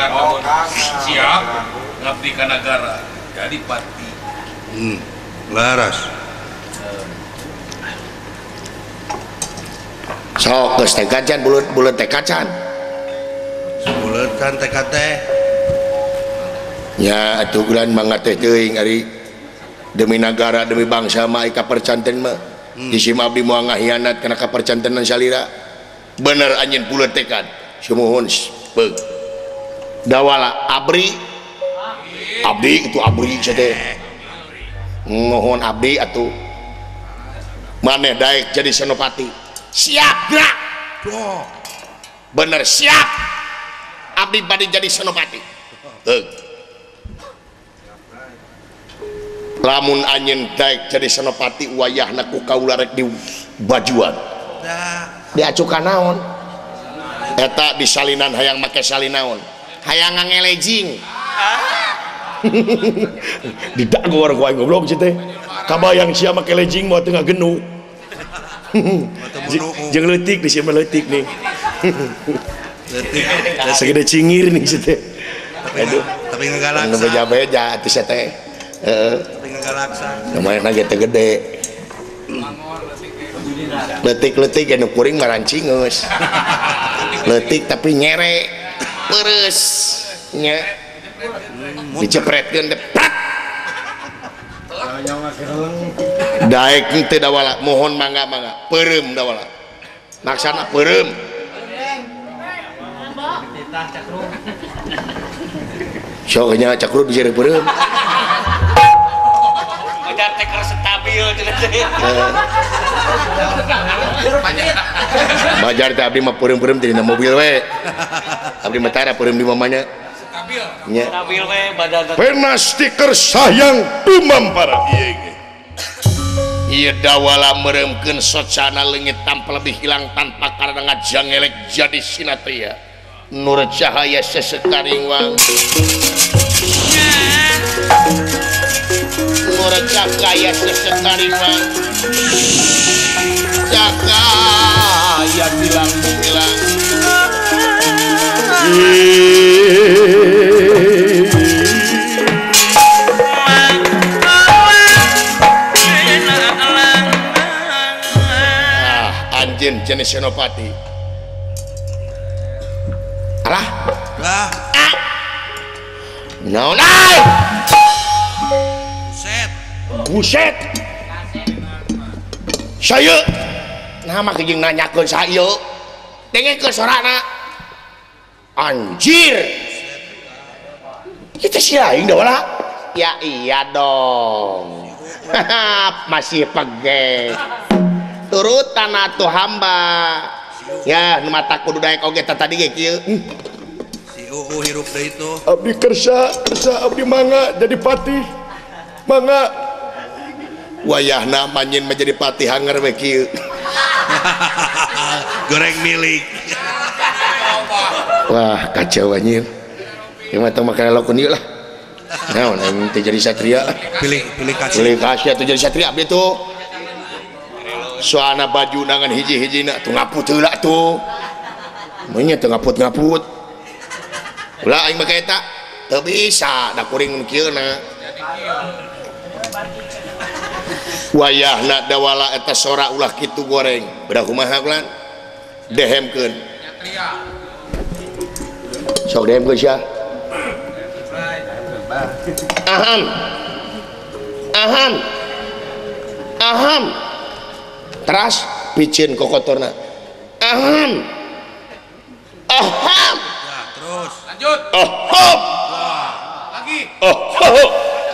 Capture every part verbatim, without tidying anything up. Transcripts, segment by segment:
oh, siap ngabdi ka negara jadi pati. Hmm, laras. Sok geus teh kacan buleut-buleut teh kacan. Buleutan teh teh. Nya atuh bulan mangga teh teuing ari demi negara demi bangsa mah ika percanten mah. Hmm. Isim abdi moal ngahianat kana kapercantenan salira. Bener anjeun buleut tekad. Sumuhun beug. Dawala abri. Abdi itu abri teh. Mohon abdi atuh. Maneh daek jadi senopati. Siap gerak. Oh. Bener siap. Abdi bade jadi senopati. Teug. Lamun anjeun daek jadi senopati wayahna ku kaula rek di bajuan. Diacukan naon? Eta di salinan hayang make salin naon? Hayang ngelejing. Didagor ku aing goblok teh. Kabayang sia make lejing moal teu ngagenu. Jeung leutik di sia leutik nih. Leutik segede cingir nih teh. Aduh, tapi ngagalaksa. Nu beja-beja atuh sia teh. Heeh. Tapi ngagalaksa. Lumayan ge teh gede. Letik-letik anu kuring marancing geus. Letik tapi nyere. Pereus nya. Dicepretkeun teh. Daek teu dawala mohon mangga-mangga. Peureum dawala. Maksana peureum. Sok nya cakrut bisa peureum. Bajar teker stabil cenah teh. Bajar teh abdi mah peureum-peureum teh dina mobil we. Abdi mah tara peureum di mamanya. Stabil. Nya. Stabil we badan. Pena stiker sayang tumampara ieu ge. Ieu dawala meremkeun socana leungit tanpa lebih hilang tanpa karena ngajangelek jadi sinatria. Nur cahaya sesekaring wang. Nur cahaya sesekaring wang. Cahaya bilang-bilang. Ah, anjeun jenis senopati. Alah. Lah. Naon ai? Buset. Buset. Saya nah mah jeung nanyakeun saeu. Dengekeun sorana. Anjir. Kita si aing dah wala. Ya iya dong. Masih pege. Turutan atuh hamba. Ya nu mata kudu daek oge tadi ge kieu. Si Uu hirup deui itu. Abdi kersa, kersa abdi mangga jadi patih. Mangga. Wayahna manyin menjadi patih hanger we kieu. Goreng milik. Wah, kacau anjir. Yang mah tong makan laukun ieu lah. Naon aing teh jadi satria. Pilih pilih kasih. Pilih kasih atuh jadi satria abdi tuh. Soalna baju nangan hiji-hijina tuh ngaput heula tuh. Mun nya teu ngaput-ngaput. Ulah aing mah eta teu bisa da kuring mun kieuna. Wayahna dawala eta sora ulah kitu goreng. Bedah kumaha ulan? Dehemkeun. Sok dehemkeun sia. Aham. Aham. Aham. Teras picin kokotorna. Aham. Aham. Ya, terus. Lanjut. Aham. Lagi. Aham.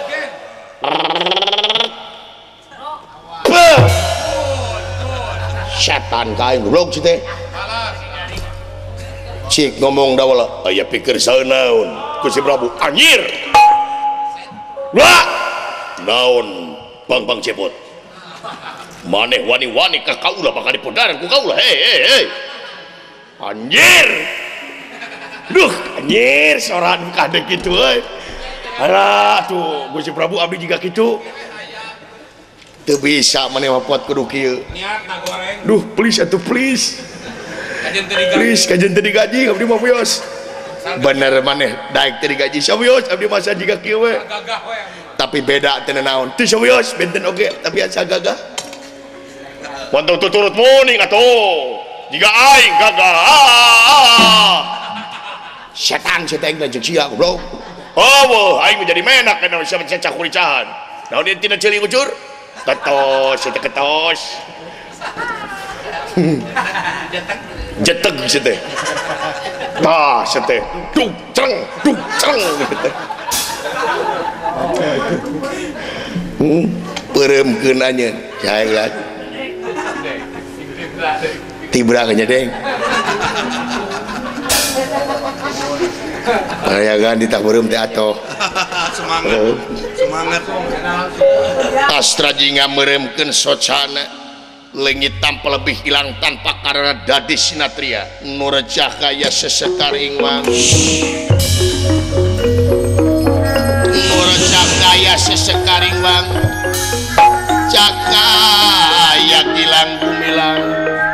Setan kain goblok sih teh. Cik ngomong dawala, aya pikir saeunaun Gusti Prabu anjir. Lah. Naon Bang-bang cepot. Maneh wani-wani ka kaula bakal dipodaran ku kaula. Hei hei hei. Anjir. Duh, anjir soran kadek kitu euy. Alah tuh Gusti Prabu abdi juga kitu. Teu bisa maneh mapot kudu kieu. Niatna goreng. Duh, please atuh please. Kajen teu digaji. Please kajen teu digaji abdi mah bios. bener maneh daek teh digaji sawios abdi masa jika kieu we Gagah we. tapi beda teu naon teu sawios benten oge tapi asa gagah montong tuturut muning atuh jika aing gagah ah, setan setan dan jeung sia goblok oh aing menjadi menak kana bisa mencacah kuricahan naon ieu tina ceuling ucur ketos eta ketos jeteg seteh tah seteh duk cereng duk cereng hmm pereumkeun anjeun jahelat tibra nya deng parayagan ditak beureum teh atoh Semangat. Semangat. Astra jinga meremkeun socana lengit tanpa lebih hilang tanpa karena dadi sinatria nur cahaya sesekaring wang nur cahaya sesekaring wang cahaya gilang gumilang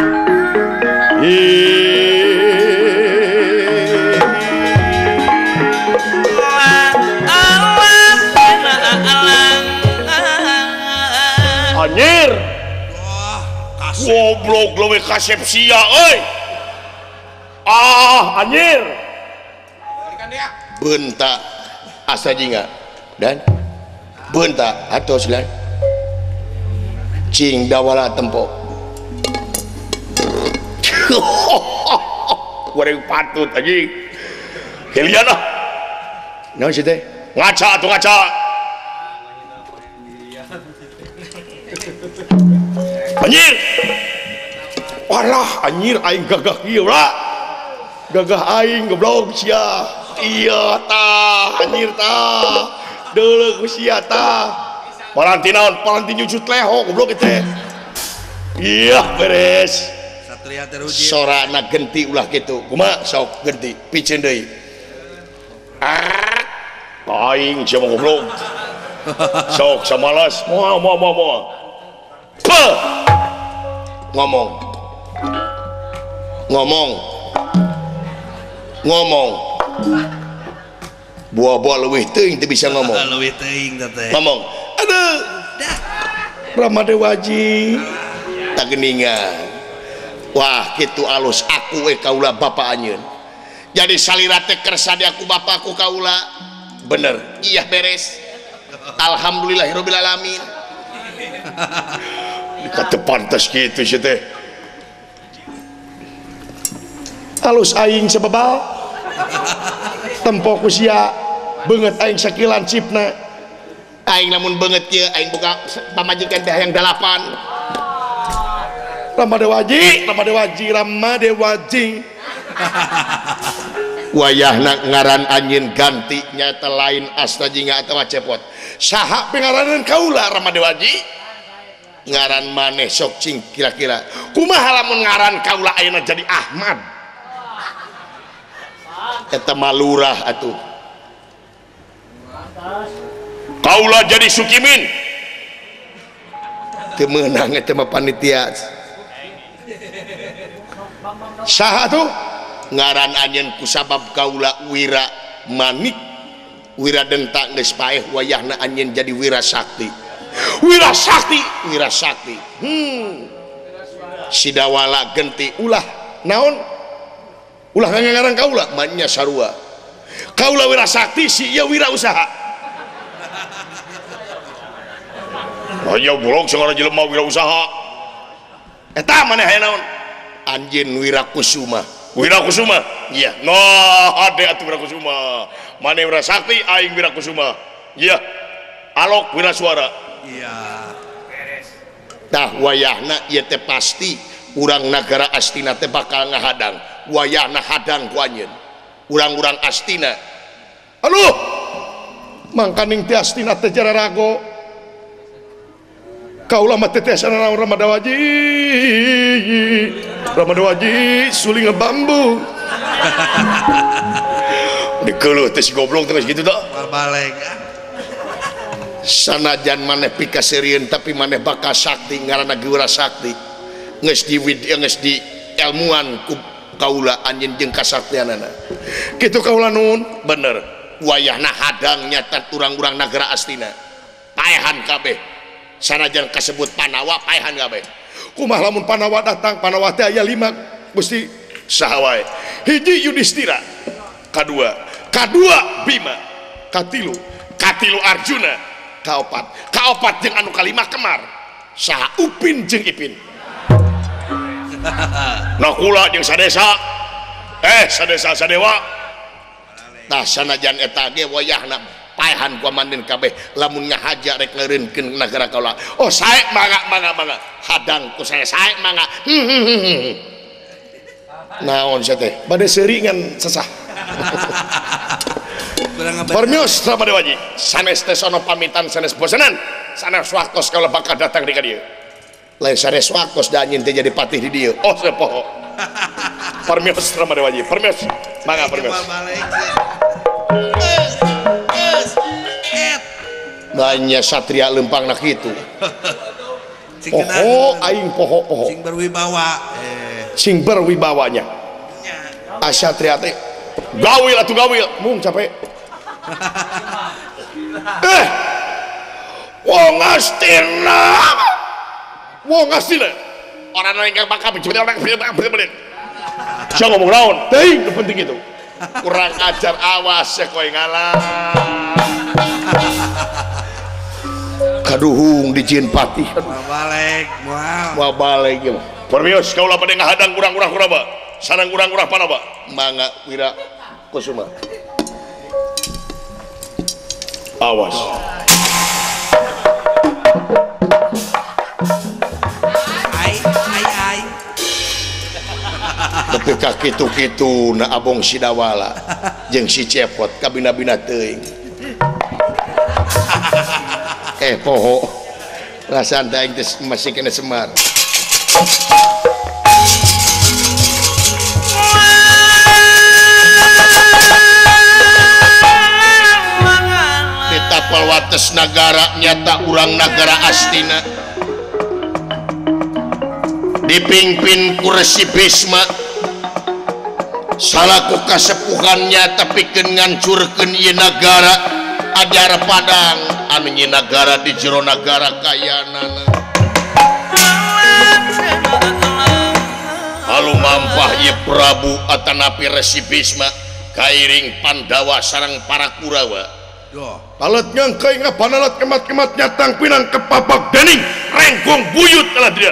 anjir goblok lewe kasepsia euy ah anjir bentak asa jinga dan bentak atau silan cing dawala tempo goreng patut anjing kelian ah naon sih teh ngaca atuh ngaca anjir walah anjir aing gagah ieu lah gagah aing goblok sia iya tah anjir tah deuleuk sia tah paranti naon paranti nyucut leho goblok teh iya beres Satria teruji. sorana genti ulah kitu kumaha sok genti piceun deui ah aing sia mah goblok sok samalas moal moal moal moal ngomong ngomong ngomong buah-buah leuwih teuing teu bisa ngomong Leuwih teuing teh. ngomong aduh Ramadewaji tak geningan wah kitu alus aku we kaula bapa anjeun jadi salira teh kersa di aku bapakku kaula bener iya beres alhamdulillahirabbil alamin kata pantas gitu sih teh halus aing sebebal tempo ku sia beungeut aing sakilan cipna aing lamun beungeut kieu aing buka pamajikan teh yang dalapan Ramadewaji Ramadewaji Ramadewaji wayahna ngaran anjeun ganti nyata lain asta jinga atawa cepot saha pengaranan kaula Ramadewaji ngaran maneh sok cing kira-kira kumaha lamun ngaran kaula ayeuna jadi Ahmad eta mah lurah atuh kaula jadi Sukimin teu meunang eta mah panitia saha tuh ngaran anjeun kusabab kaula wira manik wira denta geus paeh wayahna anjeun jadi wira sakti wira sakti wira sakti hmm sidawala genti ulah naon ulah ngarang kaula manya sarua kaula wira sakti si ieu wira usaha aya bolong sagala jelema wira usaha eta maneh aya naon anjeun wira kusuma wira kusuma iya no ade atuh wira kusuma maneh wira sakti aing wira kusuma iya alok wira suara iya tah wayahna ieu teh pasti urang nagara Astina teh bakal ngahadang wayahna hadang ku anjeun urang-urang Astina aduh mangkaning teh Astina teh jararago kaula mah teh tiasa Ramadewaji Ramadewaji suling bambu dikeuluh teh si goblok teh gitu tah Balik. sanajan maneh pikasirieun tapi maneh bakal sakti ngaranna geura sakti geus di geus di ilmuan ku kaula anjeun jeung kasaktianana kitu kaula nuhun bener wayahna hadang nyata urang-urang nagara astina paehan kabeh sanajan kasebut Panawa paehan kabeh kumaha lamun Panawa datang Panawa teh aya lima Gusti saha wae hiji Yudhistira kadua kadua Bima katilu katilu Arjuna kaopat kaopat jeung anu kalima Kemar saha Upin jeung Ipin nah kula jeung sadesa eh sadesa sadewa nah sanajan eta ge wayahna paehan komandan kabeh lamun ngahaja rek ngeureunkeun nagara kaula oh sae mangga mangga mangga hadang ku saya sae mangga naon sia teh bade seuringan sesah Permios sama dewaji sanes teh sono pamitan sanes bosenan sanes waktos kalau bakal datang di ka dieu lain sanes waktos da anjeun teh jadi patih di dieu oh sepoho Permios sama dewaji permios mangga permios nanya satria lempang nak itu poho aing poho poho sing berwibawa eh sing berwibawanya asatria teh gawil atuh gawil mung capek eh wong astina wong astina orang yang bakal bicara orang bener-bener siapa ngomong naon teuing penting itu kurang ajar awas ya kowe ngalah kaduhung di Jin Patih balik moal balik ya permios kaula bade ngahadang urang-urang kuraba sareng urang-urang Panawa mangga wira kusuma awas ai ai ai tapi ka kitu-kitu na abong sidawala jeung si cepot kabina-bina teuing eh poho rasaan teh masih kena semar ditapal wates nagara nyata urang nagara Astina dipimpin ku Resi Bisma salaku kasepuhannya tapi keun ngancurkeun ieu nagara ajar Padang anu nyi nagara di jero nagara kayanana halu mampah ieu Prabu atanapi Resi Bisma kairing Pandawa sareng para Kurawa doh alat nyangkai ngapanalat kemat-kemat nyatang pinang kepapak dening rengkong buyut kalah dia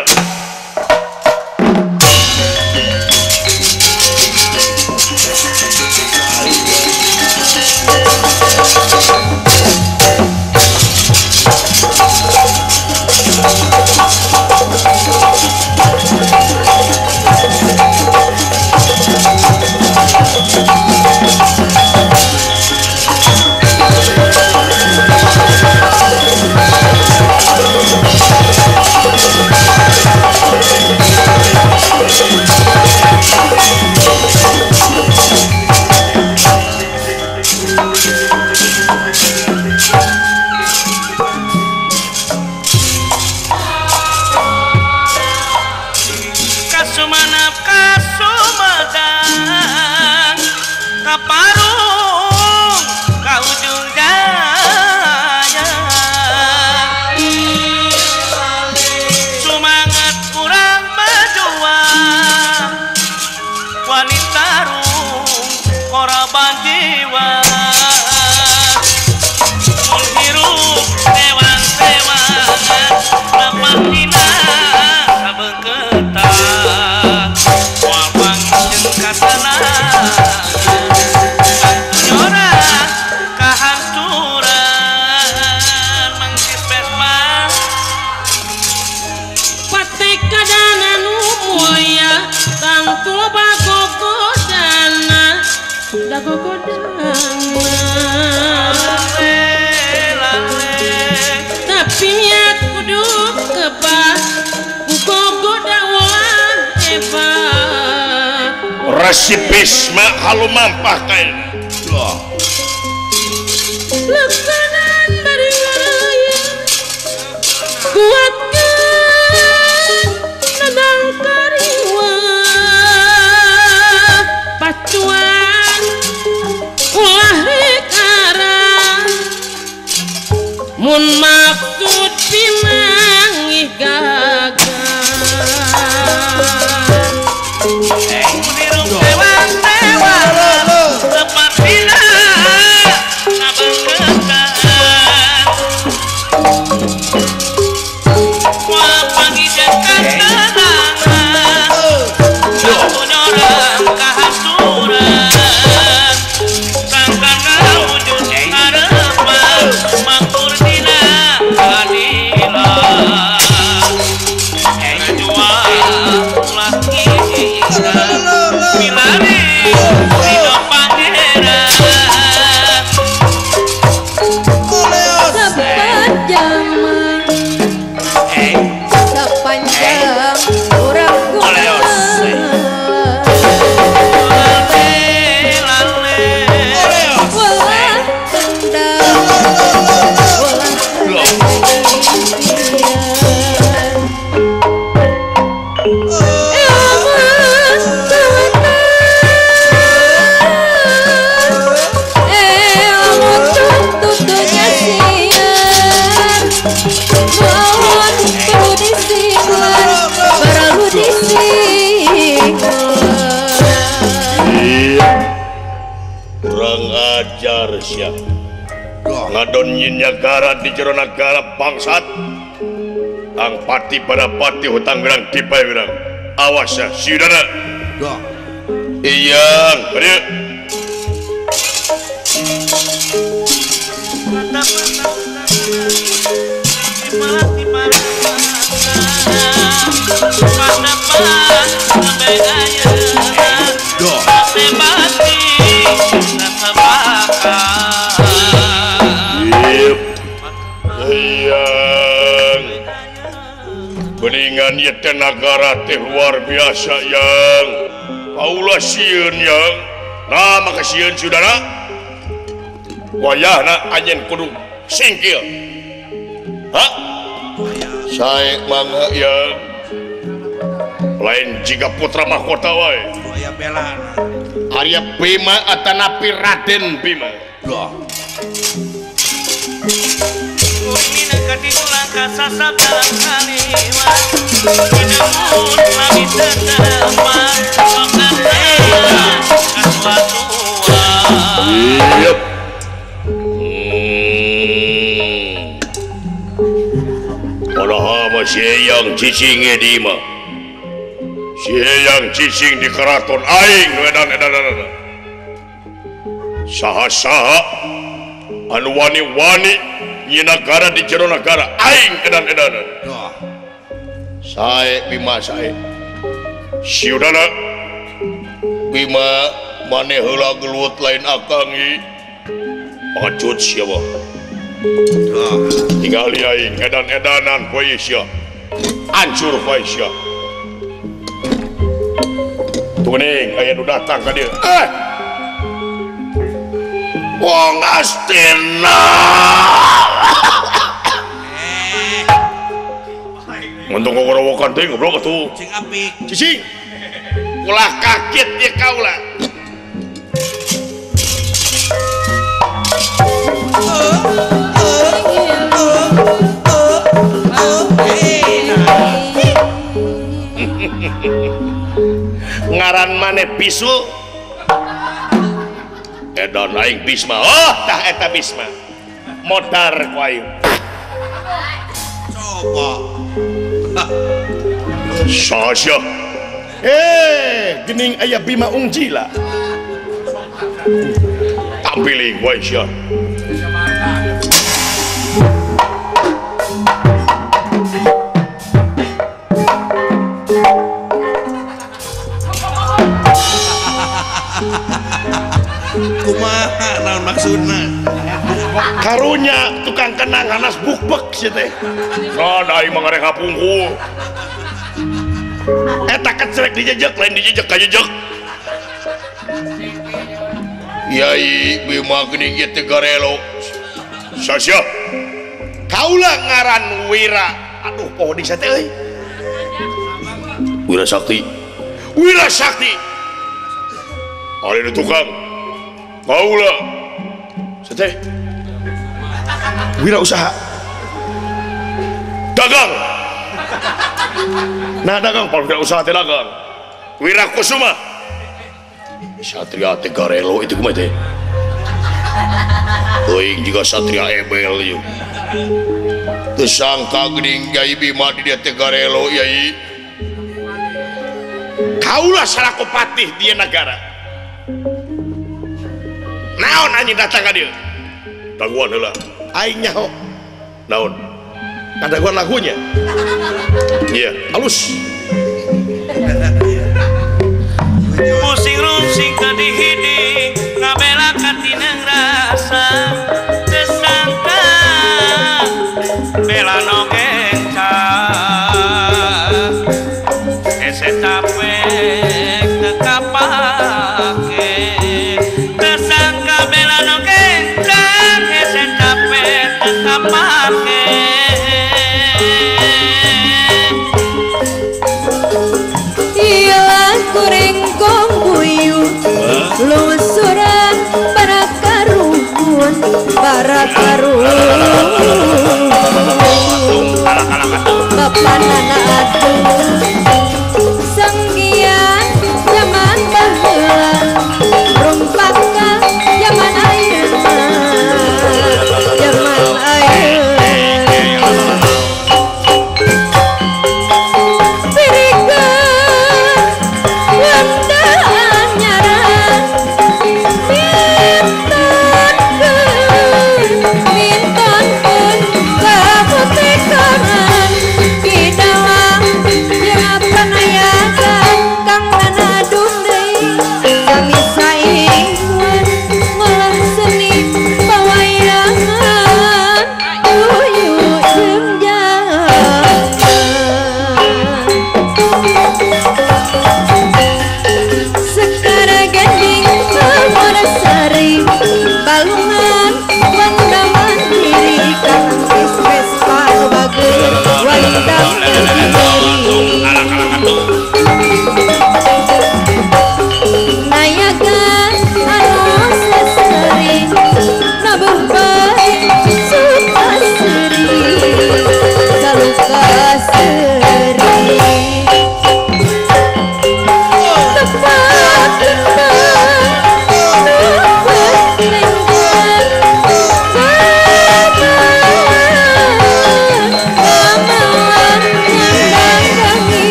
Resi Bisma halu mampah kain Leksanan baringaya kuatkan nadang kariwang mun maksud pinangih gagal ngadon yin nyagara di jero nagara bangsat ang pati pada pati hutang gerang tipai gerang awas ya siudana Doh. iyang beri Doh. yang beningan yete negara teh luar biasa yang paulah sieun yang nah maka sieun saudara wayahna anjeun kudu singkil ha sae mangga yang lain jika putra mahkota wae Aya bela. Arya Bima atanapi Raden Bima Doh. Yep. Padahal masih yang cicing di mah, yang cicing di keraton aing, edan edan edan. Saha-saha anu wani-wani nyi negara di jero negara aing edan edan. Doh. Sae Bima sae. Siudana Bima maneh heula gelut lain akang ieu. Pacut siapa? Doh. Tinggali aing edan-edanan poe sia. Hancur poe sia. Tuning aya nu datang ka dieu. Eh. Wong Astina. Untung ngorowokan teh goblok atuh. Cing apik. Cicing. Ulah kaget ya kaula. Ngaran maneh bisul. Edan aing Bisma. Oh, tah eta Bisma. Modar ku aing. Coba. Sasya. Eh, gening aya Bima Ungjila. Tampiling wae sia. Kumaha naon maksudna? Karunya tukang kenang hanas bukbek sia teh. Nah, aing mah ngareng hapungkul. Eta kecelek dijejek lain dijejek ka jejek. Yai Bima geuning ieu teh garelo. Sasya. Kaula ngaran Wira. Aduh, poho di teh euy. Wira Sakti. Wira Sakti. Ari nu tukang. Kaula. Sateh. Wira usaha. dagang nah dagang paling usaha teh dagang Wirakusuma Satria teh garelo itu kumaha teh teuing juga Satria ebel ieu teu sangka geuning Yai Bima di dia teh garelo Yai kaulah salaku patih dia negara naon anjing datang ka dieu daguan heula aing nyaho naon kadaguan lagunya iya halus pusing rusing ke dihiding ngabela katineng rasa tersangka bela nogenca ese tapek tekapake tersangka bela nogenca ese tapek tekapake kurengkong buyu lusuran para karuhun para karuhun bapanana aduh senggian zaman baheula rumpaka zaman ayeuna zaman ayeuna Minton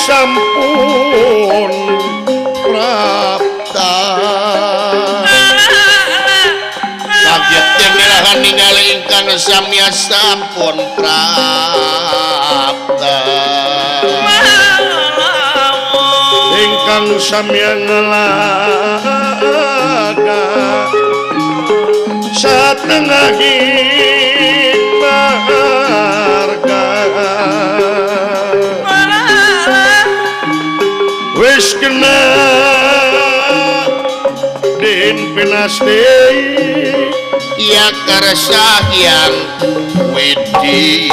sampun prapta kaget yang ningali ingkang sami sampun prapta ingkang sami ngelaga satengah marga wis kena din pinasti ya karsa yang wedi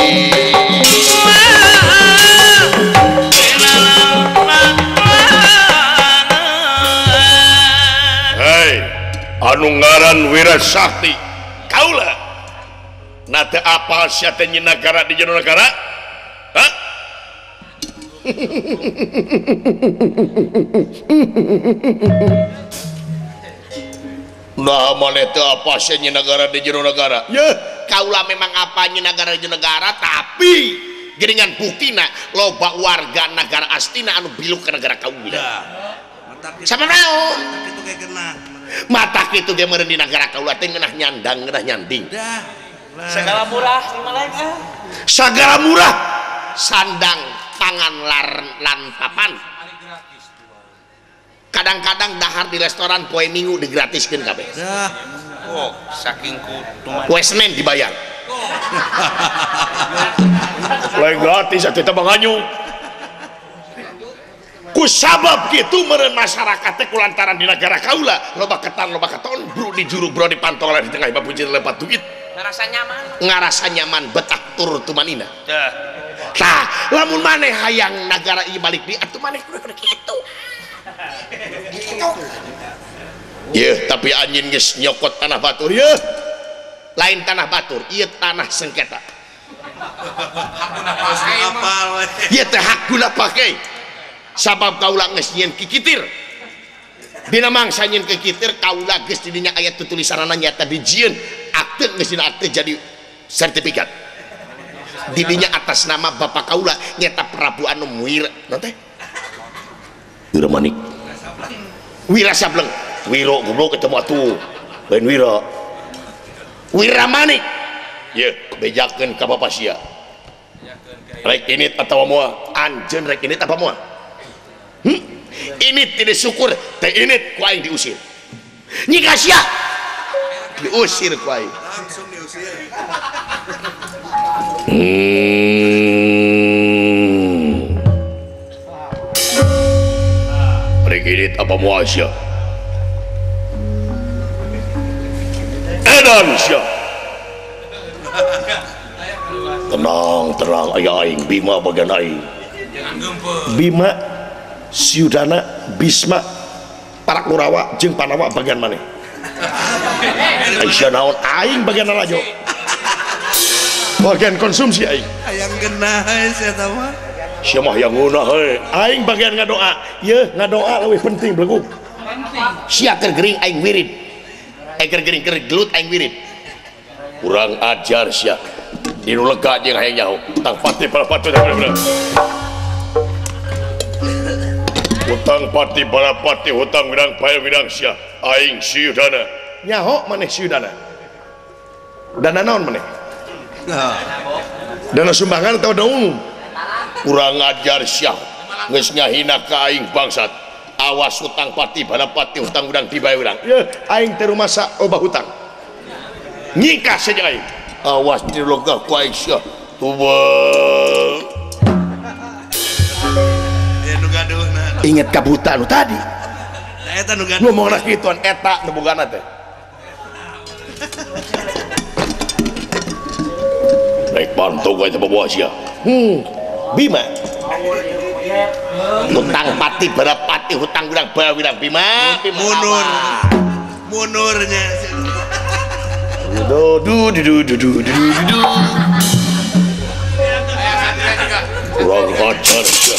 hei anu ngaran Wirasakti kaula nate apal sia teh negara di jero negara hah nah mana itu apa sih negara di jero negara ya kaula memang apa negara di jero negara tapi geringan buktina loba warga negara astina anu biluk ke negara kaula sama mau itu kayak kena mata itu dia meren di negara kaula teh ngeunah nyandang ngeunah nyanding segala murah gimana segala murah sandang pangan lar lan papan kadang-kadang dahar di restoran poe minggu digratiskeun kabeh dah Oh, saking kutuman. poe Senin dibayar lain gratis atuh teh banganyu ku sabab kitu meureun masyarakat teh kulantaran di negara kaula loba ketan loba keton bro di juru bro di pantol di tengah babujir lepat duit ngerasa nyaman ngarasa nyaman betah tur tumanina Dah. tah lamun maneh hayang negara ieu balik di atuh maneh kudu kitu ya tapi anjing geus nyokot tanah batur ya lain tanah batur ieu tanah sengketa apal we ieu teh hak guna pakai sabab kaula geus nyieun kikitir dina mangsa nyieun kikitir kaula geus di dinya aya tulisanana nyata dijieun akte geus dina akte jadi sertifikat di dinya atas nama bapak kaula nyata Prabu anu Wira nanti Wira Manik Wira Sableng Wiro goblok ketemu atuh lain Wira Wira Manik ya bejakeun ka bapak sia rek ini atawa moal anjeun rek ini apa moal hmm? Ini tidak syukur teh ini ku aing diusir nyika sia diusir ku aing langsung diusir hmm. Rek ini apa moal sia edan sia tenang tenang aya aing Bima bagian aing Bima Siudana Bisma para Kurawa jeung Panawa bagian mana Aisyah naon aing bagian rajo bagian konsumsi aing ayang genah saya tahu sia mah yang ngeunah heuh aing bagian ngadoa ye ngadoa leuwih penting belegu sia keur gering aing wirid aing keur gering keur gelut aing wirid kurang ajar sia di nu lega jeung hayang nyaho tang pati para pati bener-bener hutang pati balapati hutang widang paya widang sia aing siudana nyaho maneh siudana dana naon maneh dana sumbangan atau dana umum kurang ajar sia geus ngahina ka aing bangsat awas hutang pati balapati hutang widang dibaya widang ye aing teh rumasa obah hutang nyikah saja aing awas di logah ku aing sia tubang inget kabuta nu tadi eta nu gaduh ngomongna kituan eta nu bogana teh baik pantau gua itu bawa sia hmm Bima hutang pati berapati hutang wirang wirang Bima munur munurnya du du du du du du du kurang ajar sia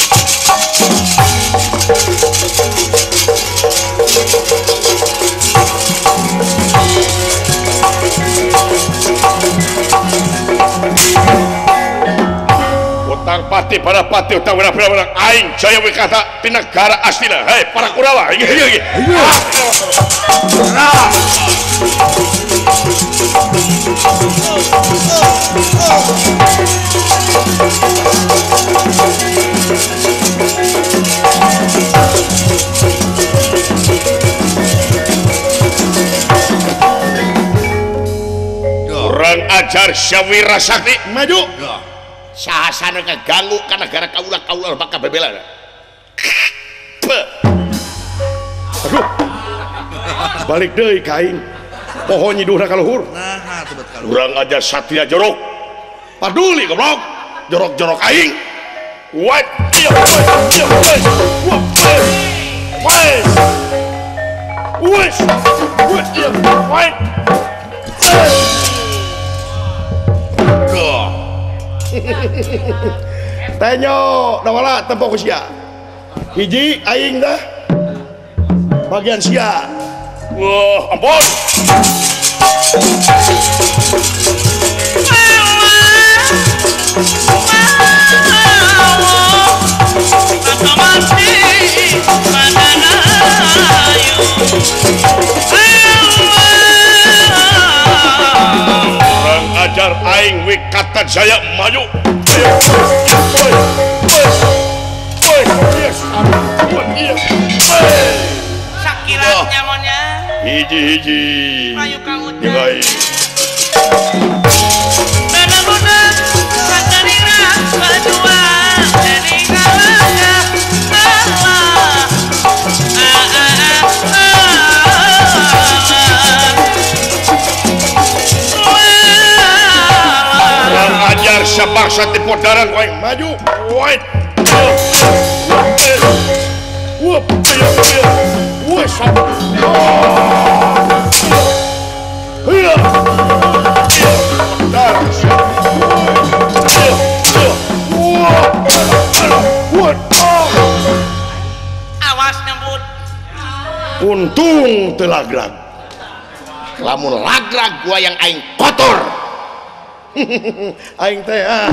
Utang pati para pati utang benar-benar aing Jaya Wikata di negara astina. Hei para Kurawa, ingat ingat. Orang ajar Syawira Sakti maju. Sahasana keganggu ka negara kaula kaula bakal bebela. Aduh. Balik deui ka aing. Pohon nyiduhna ka luhur. Nah, tebet ka luhur. Urang ajar Satria jorok. Paduli goblok. Jorok-jorok aing. What? Iya, iya, wes. Wes. Wes. Wes. Iya, wes. Tenyo dawala tempo sia hiji aing dah bagian sia. Wah ampun orang ajar aing Wikata Jaya maju. Sakiranya monya hiji-hiji ayo ka udah nilai benar-benar kacarira kedua jadi kalahnya Allah orang ajar sebangsa tipu darang kowe maju wait wop wes iya darang awas nyebut untung telagrag lamun lagrag gua yang aing kotor aing teh ah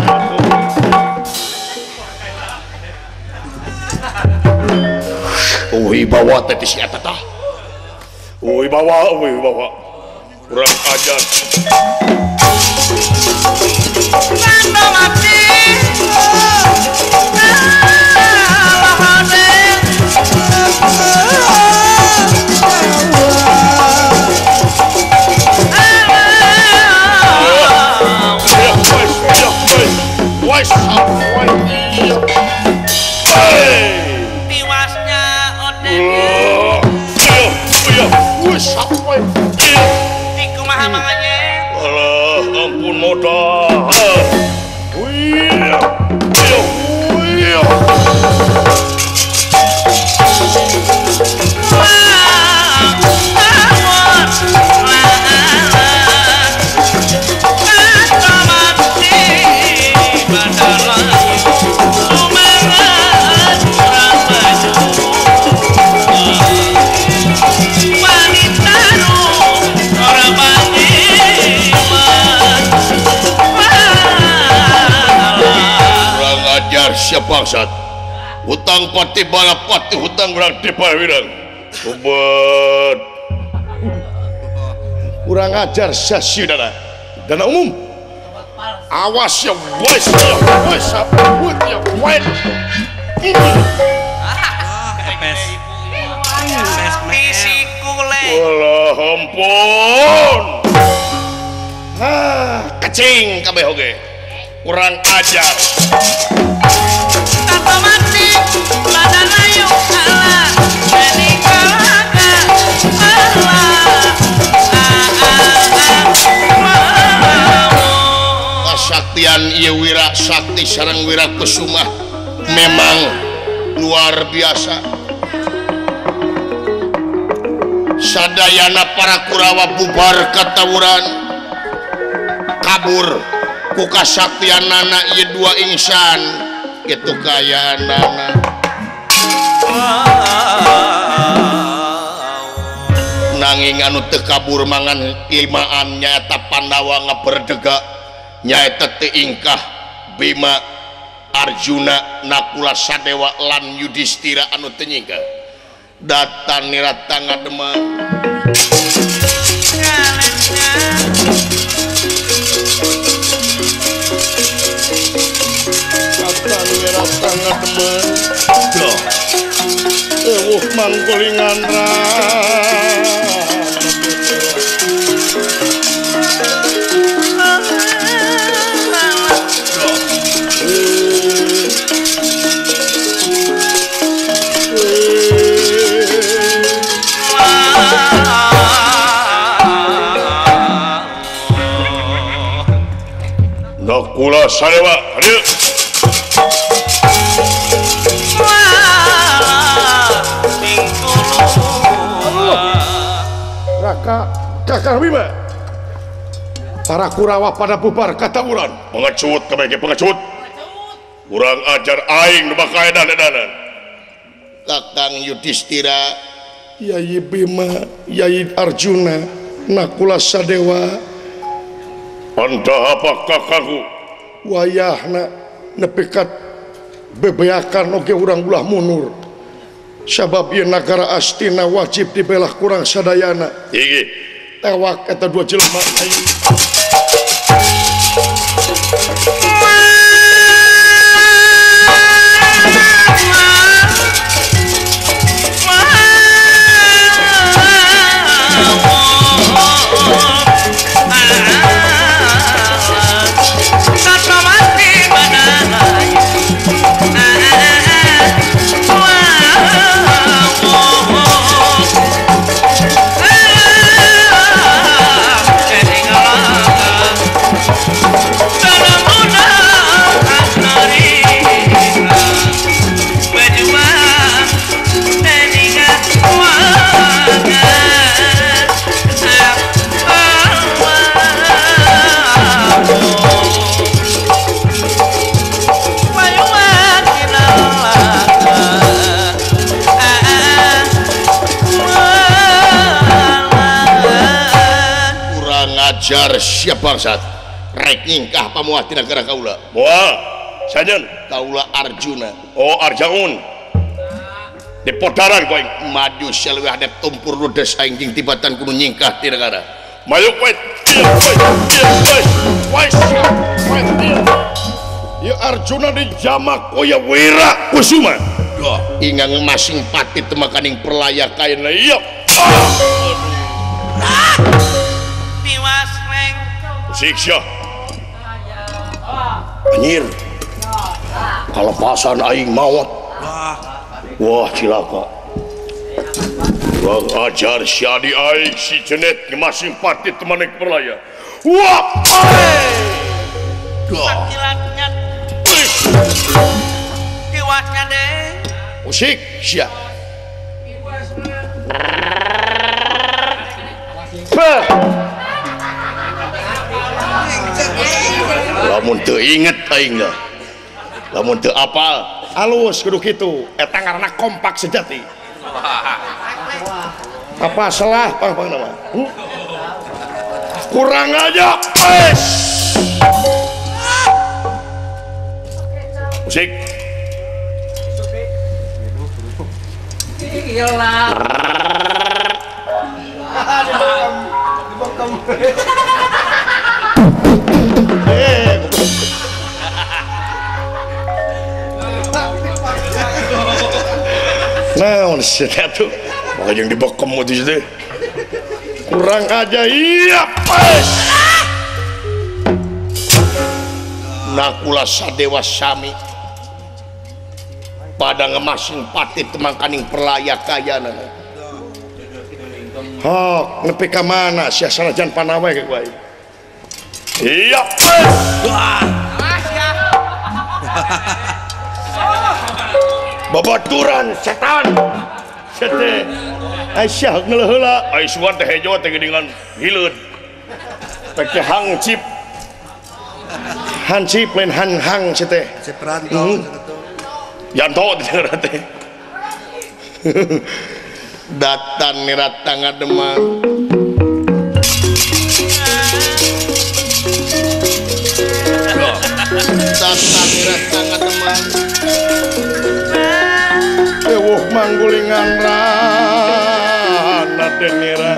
wibawa teh si eta tah wibawa wibawa kurang ajar Nando mati tiwasnya odenya di kumaha manganya alah ampun modal wih wih bangsat hutang pati balapati hutang berang dipal wirang obat kurang ajar sasyidana dana umum awas ya wes ya wes sabut ya wes pisikule walah ampun ah kecing kabeh oge kurang ajar tanpa mati badan ayu Allah jadi kalaga Allah kesaktian ieu wira sakti sareng wira kusuma memang luar biasa sadayana para Kurawa bubar katawuran kabur ku kasaktianana ieu dua insan gitu kaya nana nanging anu teu kabur mangan ilmaan nyaeta Pandawa ngaberdega nyaeta teu ingkah Bima Arjuna Nakula Sadewa lan Yudhistira anu teu nyingka datan nirata ngadema datan nirata ngadema doh eueuh mangkulingan ra Nakula Sadewa hadir Raka Kakang Bima para Kurawa pada bubar kata urang pengecut kebaiki pengecut kurang ajar aing nu bakaedan edanan Kakang Yudhistira Yai Bima Yai Arjuna Nakula Sadewa anda apa kakangku wayahna nepikat bebeakan oge urang ulah munur sabab ieu nagara Astina wajib dibelah kurang sadayana iki tewak eta dua jelema aing jar siap bangsat rek nyingkah pamuah tina negara kaula moal sajen kaula Arjuna oh Arjaun di potaran koing maju saleuwih hadap tumpur ludes aing jeung tibatan kudu nyingkah tina negara mayuk we ya Arjuna di jamak koya wira kusuma ingang masing pati temakaning perlaya kaena iya siksa anjir kalau pasan aing maut wah cilaka kurang ajar si adi aing si jenet ngemasing pati temanik perlaya wah Sakilaknya tiwasnya deh musik siap lamun teu inget aing lah lamun teu apal alus kudu kitu eta ngaranna kompak sejati apa salah pang-pang nama hmm? kurang aja wes musik gila naon sih tuh makanya yang dibekem itu situ kurang aja iya pes Nakula Sadewa Sami pada ngemasing pati temangkaning perlaya kayana hok nepi ka mana sia sanajan panawe ke gua iya pes babaturan setan sete Aisyah ngeleheula Aisyah teh hejo teh geuningan hileud pake hancip hancip lain hang hang sete Seperanto yanto teh datan nirata ngadema datan nirata ngadema teman ewuh manggulingan rana denira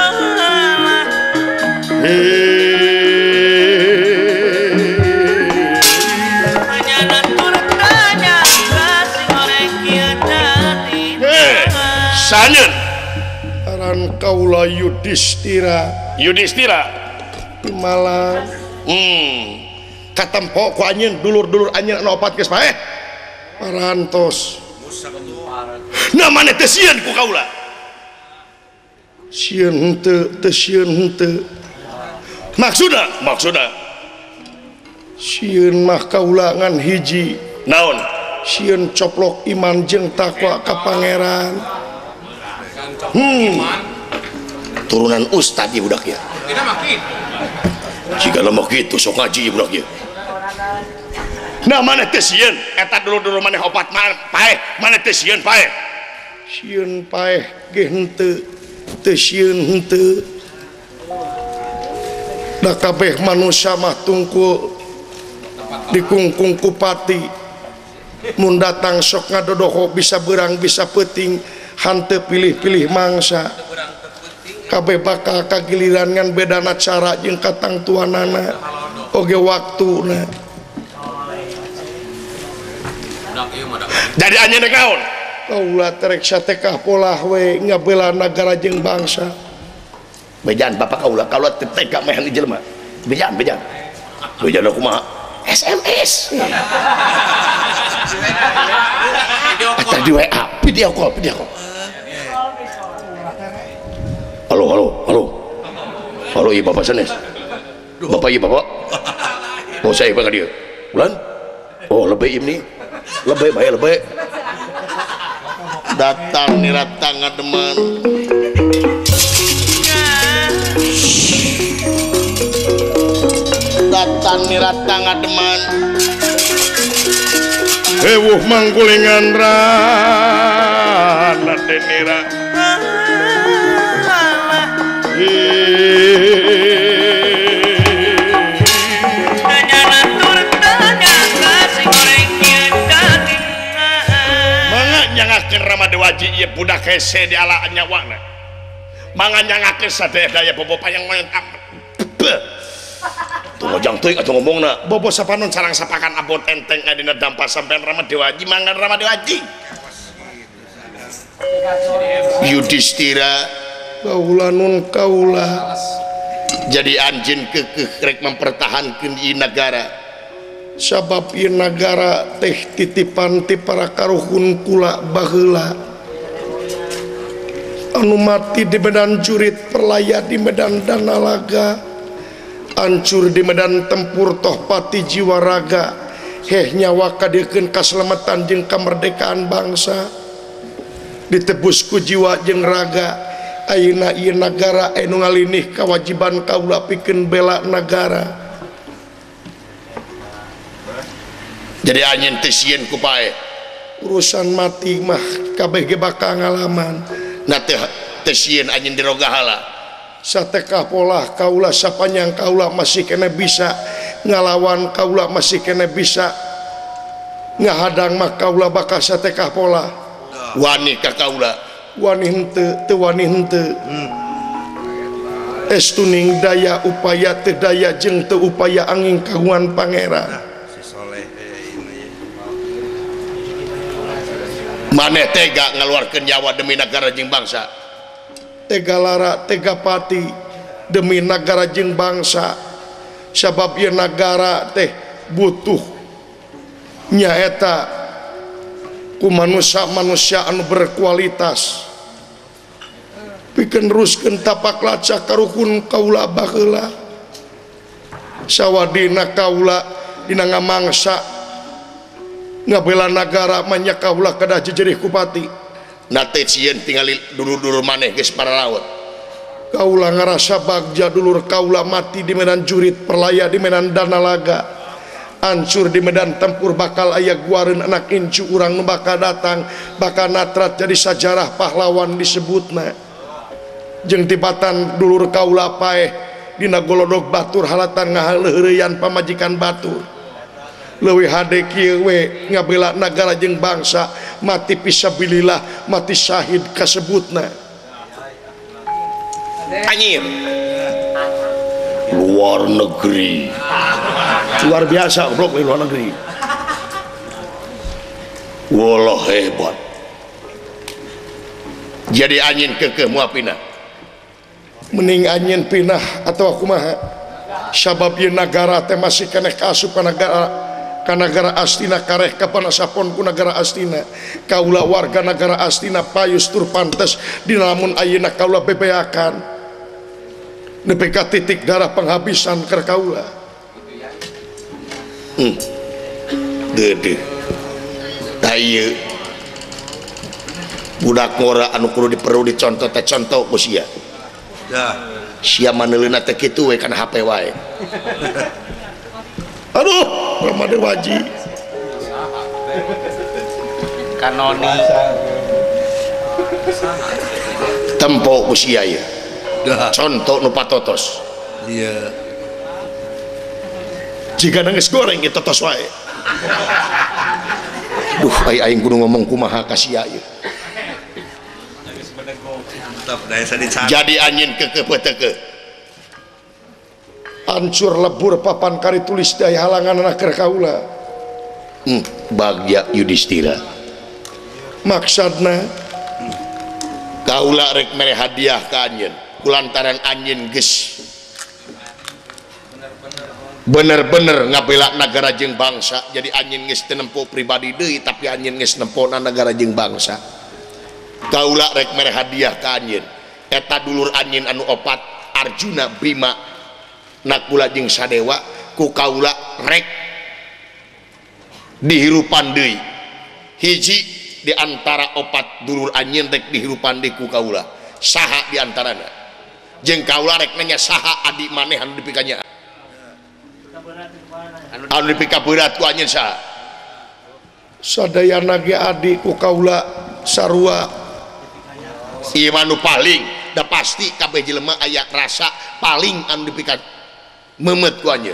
sanyeun aran kaula Yudhistira Yudhistira malah hmm katempo ku anjeun dulur-dulur anjeun anu opat geus paeh parantos namana teh sieun ku kaula sieun henteu teu sieun henteu maksudna maksudna sieun mah kaula ngan hiji naon sieun coplok iman jeung takwa ka pangeran hmm turunan ustad ieu budak ya kita makin jika lemah gitu sok ngaji ieu budak ya nah mana teh sieun eta dulu-dulu maneh opat paeh mana teh sieun paeh sieun paeh ge henteu teu sieun henteu da kabeh manusia mah tungkul dikungkung ku pati mun datang sok ngadodoho bisa beurang bisa peuting hanteu pilih-pilih mangsa kabeh bakal kagiliran ngan bedana cara jeung katangtuanana oge waktuna jadi anjeun naon kaula terek satekah polah we ngabela nagara jeung bangsa bejan bapak kaula kaula tega meh jelema bejan bejan bejan kumaha S M S atau di W A video call video call halo halo halo halo iya bapak sanes bapak iya bapak mau saya bangga dia bulan oh lebih ini lebih baik lebih datang niratang ngademan datang niratang ngademan ewuh manggulingan rana denira mangga nyangakeun Ramadewaji ieu budak hese di ala nyawana mangga nyangakeun sadaya daya bobo payang moyong tuh ngojang teuing atuh ngomongna bobo sapanon sareng sapakan abot enteng adina dampak sampean Ramadewaji mangga Ramadewaji Yudhistira kaula nun kaula jadi anjeun keukeuh rek mempertahankeun ieu nagara sabab ieu nagara teh titipan ti para karuhun kula baheula anu mati di medan jurit perlaya di medan danalaga hancur di medan tempur toh pati jiwa raga heh nyawa kadeukeun kaselamatan jeung kamerdekaan bangsa ditebus ku jiwa jeung raga ayeuna ieu nagara anu ngalinih kewajiban kaula pikeun bela nagara jadi anjeun teh sieun ku paeh urusan mati mah kabeh ge bakal ngalaman na teh teh sieun anjeun diroga heula satekah polah kaula sapanjang kaula masih kena bisa ngalawan kaula masih kena bisa ngahadang mah kaula bakal satekah polah wani ka kaula wani henteu teu wani henteu estuning daya upaya teu daya jeung teu upaya angin kagungan pangeran si soleh ini maneh tega ngaluarkeun nyawa demi negara jeung bangsa tega lara tega pati demi negara jeung bangsa sabab ieu nagara teh butuh nyaeta ku manusia-manusia anu berkualitas pikeun neruskeun tapak lacak karuhun kaula baheula sawadina kaula dina ngamangsa ngabela nagara manya kaula kedah jejerih ku pati na teh sieun tingali dulur-dulur maneh geus para laut kaula ngarasa bagja dulur kaula mati di medan jurit perlaya di medan danalaga hancur di medan tempur bakal aya guareun anak incu urang nu bakal datang bakal natrat jadi sajarah pahlawan disebutna jeung tibatan dulur kaula paeh dina golodog batur halatan ngahaleureyan pamajikan batur leuwih hade kieu we ngabela nagara jeung bangsa mati fisabilillah mati syahid kasebutna anjir luar negeri luar biasa goblok luar negeri wallah hebat jadi anjin kekeh moal pindah mending anjin pindah atau kumaha sabab ieu nagara teh masih keneh kaasup ka negara ka negara astina kareh kapanasapon ku negara astina kaula warga negara astina payus tur pantes dina lamun ayeuna kaula bebeakan nepi ka titik darah penghabisan keur kaula hmm deudeuh tah ieu budak ngora anu kudu diperlu dicontoh teh contoh ku sia dah sia maneuleuna teh kitu we kana H P wae aduh Ramade Waji kanoni tempo ku sia ieu contoh nu patotos iya jika nangis goreng ieu totos wae duh aing kudu ngomong kumaha ka sia ieu jadi anjin kekeh peteke hancur lebur papan kari tulis daya halangan anak keur kaula hmm, bagya Yudhistira maksudna kaula rek mere hadiah ka anjeun kulantaran anjeun geus bener-bener ngabela negara jeung bangsa jadi anjeun geus teu nempo pribadi deui tapi anjeun geus nempona negara jeung bangsa kaula rek mere hadiah ka anjeun eta dulur anjeun anu opat Arjuna Bima Nakula jeung Sadewa ku kaula rek dihirupan deui hiji di antara opat dulur anjeun rek dihirupan deui ku kaula saha di antarana jeung kaula rek nanya saha adik maneh anu dipikanya anu dipika berat ku anjeun saha sadayana ge adik ku kaula sarua ieu mah nu paling da pasti kabeh jelema aya rasa paling anu dipika memet ku anjeun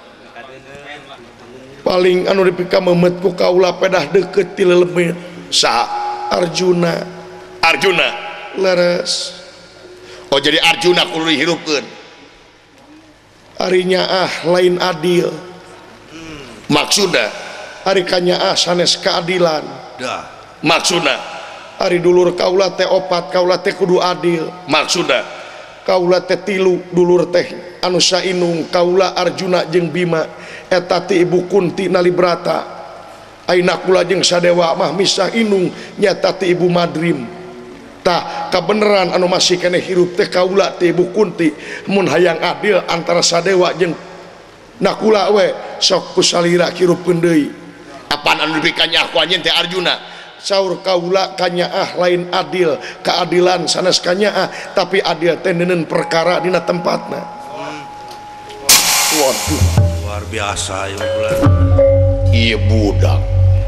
paling anu dipika memet ku kaula pedah deukeut ti lelemet saha Arjuna Arjuna leres oh jadi Arjuna kudu dihirupkeun ari nyaah lain adil maksudna ari kanyaah sanes keadilan dah maksudna ari dulur kaula teh opat kaula teh kudu adil maksudna kaula teh tilu dulur teh anu sainung kaula Arjuna jeung Bima eta ti ibu Kunti Nalibrata ayeuna kula jeung Sadewa mah misah inung nyata ti ibu Madrim tah kabeneran anu masih keneh hirup teh kaula ti ibu Kunti mun hayang adil antara Sadewa jeung nakula we sok ku salira hirupkeun deui apaan anu dipikanya ku anjeun teh Arjuna saur kaula kanyaah lain adil keadilan sanes kanyaah tapi adil teh neuneun perkara dina tempatna waduh luar biasa ya bulan ieu budak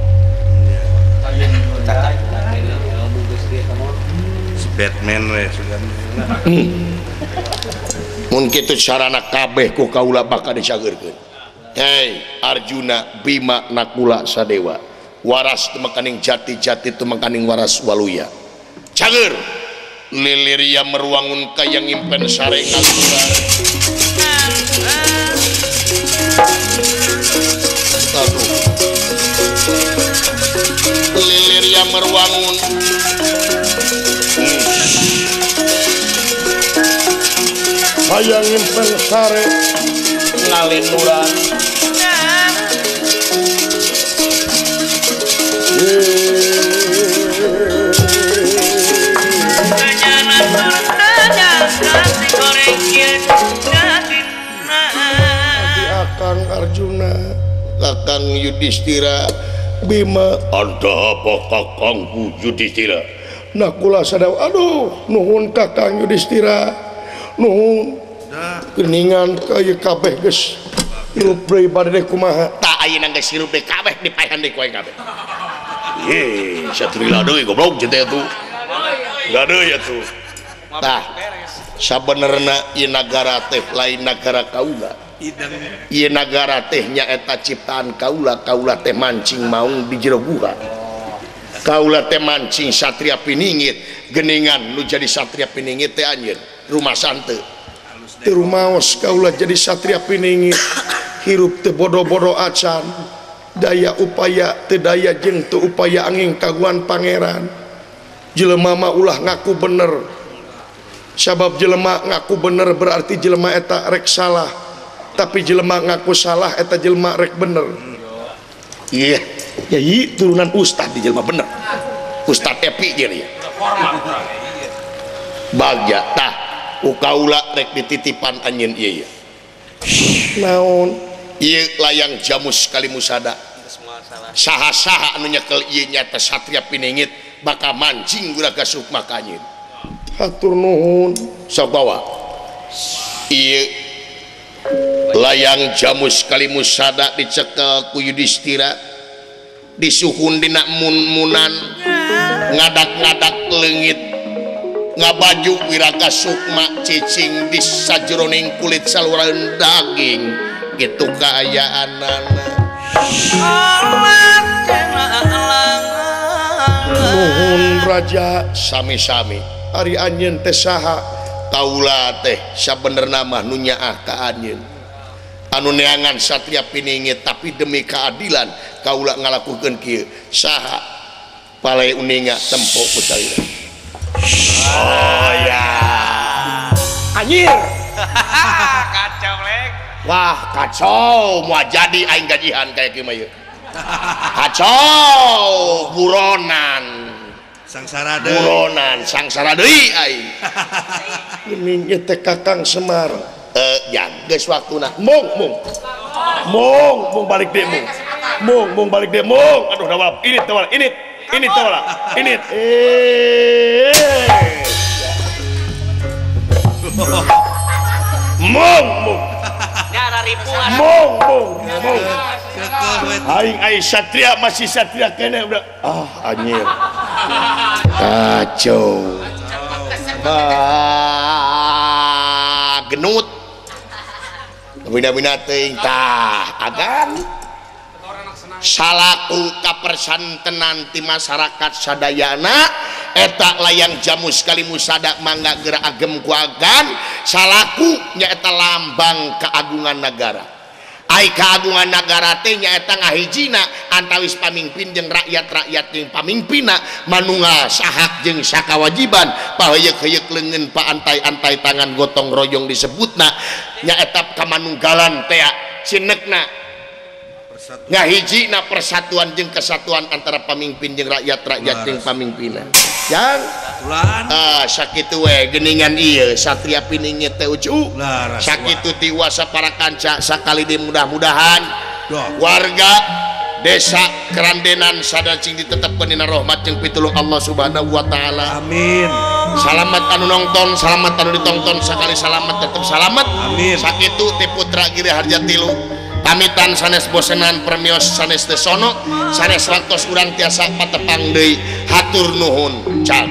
si Batman we sugan hmm. mun kitu sarana kabeh ku kaula bakal dicageurkeun hei Arjuna Bima Nakula Sadewa waras temekaning jati-jati temekaning waras waluya cager liliria meruangun kayang impen sare ngalura aduh liliria meruangun kayang impen sare ngalinuran Kakang Arjuna Kakang Yudhistira Bima ada apa Kakang Yudhistira Nakula Sadewa aduh nuhun Kakang Yudhistira nuhun keningan kaya kabeh geus hirup deui bade kumaha tak ayeuna geus hirup deui kabeh dipaehan deui ku aing kabeh ye satrila deui goblok jeung teh atuh enggak deui atuh tah sabenerna ieu nagara teh lain nagara kaula ieu nagara teh nyaeta ciptaan kaula kaula teh mancing maung di jero gua kaula teh mancing satria piningit geningan nu jadi satria piningit teh anjeun rumah sante teu rumaos kaula jadi satria piningit hirup teu bodo-bodo acan daya upaya teu daya jeung teu upaya angin kaguan pangeran jelema mah ulah ngaku bener sabab jelema ngaku bener berarti jelema eta rek salah tapi jelema ngaku salah eta jelema rek bener iya ya iya turunan ustad di jelema bener ustad epi jadi bagja tah ukaula rek dititipan anjeun ieu naon ieu layang jamus kalimusada saha-saha anu nyekel ieu nyata satria piningit bakal mancing guraga sukma ka anjeun hatur nuhun sok bawa ieu layang jamus kalimusada dicekel ku Yudhistira disuhun dina mun-munan ngadak-ngadak leungit ngabaju wiraga sukma cicing di sajroning kulit saluran daging gitu kaayaanana nuhun raja sami-sami ari anjeun teh saha kaula teh sabenerna mah nu nyaah ka anjeun anu neangan satria piningit tapi demi keadilan kaula ngalakukeun kieu saha palai uninga tempo ku salira oh ya anjir Kacau lek. wah kacau mau jadi aing gajihan kayak kieu mah ieu kacau buronan sangsara deui buronan sangsara deui aing ini teh Kakang Semar eh yang geus waktuna mung mung mung mung balik deui mung mung mung balik deui mung aduh dawab ini tawala ini ini tawala ini eh mung mung Darah ribuan. mung mung mung aing aing satria masih satria kene udah ah anjir kacau ah genut bina-bina teuing tah agan salaku kapersantenan ti masyarakat sadayana eta layang jamus kalimusada mangga geura agem ku agan salaku nyaeta lambang keagungan negara ai keagungan negara teh nyaeta ngahijina antawis pamimpin jeung rakyat-rakyat jeung pamimpinna manunggal sahak jeung sakawajiban paheyeuk-heyeuk leungeun paantai-antai tangan gotong royong disebutna nyaeta kamanunggalan teh cinekna ngahijina persatuan jeung kesatuan antara pamimpin jeung rakyat-rakyat jeung pamimpinna yang ah sakitu we geuningan ieu satria piningit teh ucu sakitu tiwasa para kanca sakali di mudah-mudahan warga desa Kerandenan sadacing ditetepkeun dina rahmat jeung pitulung Allah Subhanahu wa taala amin salamet anu nongton salamet anu ditonton sakali salamet tetep salamet amin sakitu ti putra Giri Harjatilu pamitan sanes bosenan permios sanes teu sono sanes rantos urang tiasa patepang deui hatur nuhun cak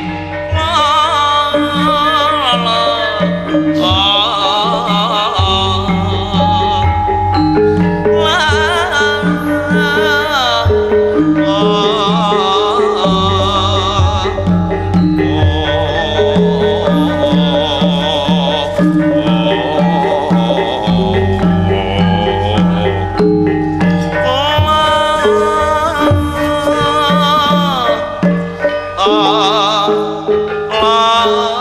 Ah, ah.